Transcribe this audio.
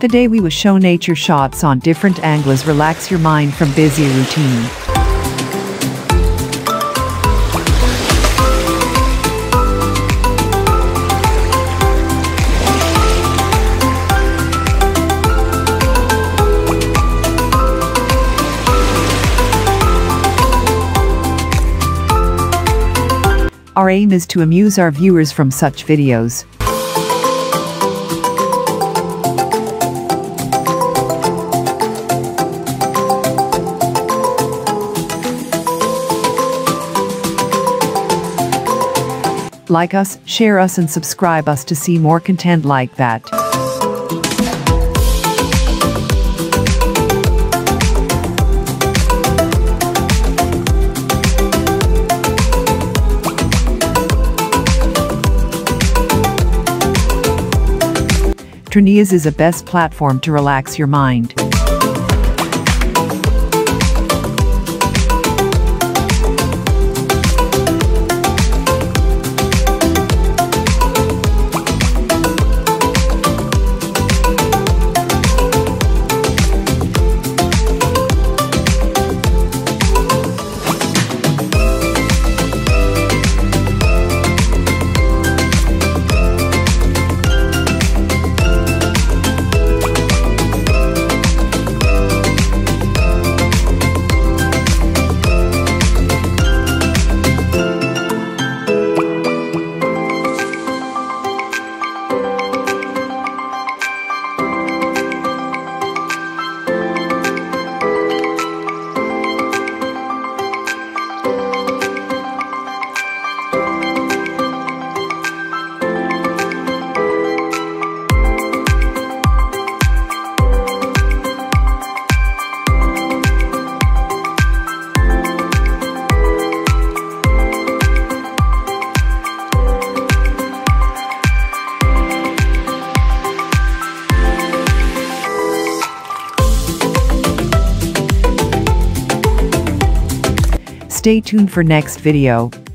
Today we will show nature shots on different angles, relax your mind from busy routine. Our aim is to amuse our viewers from such videos. Like us, share us and subscribe us to see more content like that. Trineas is a best platform to relax your mind. Stay tuned for next video.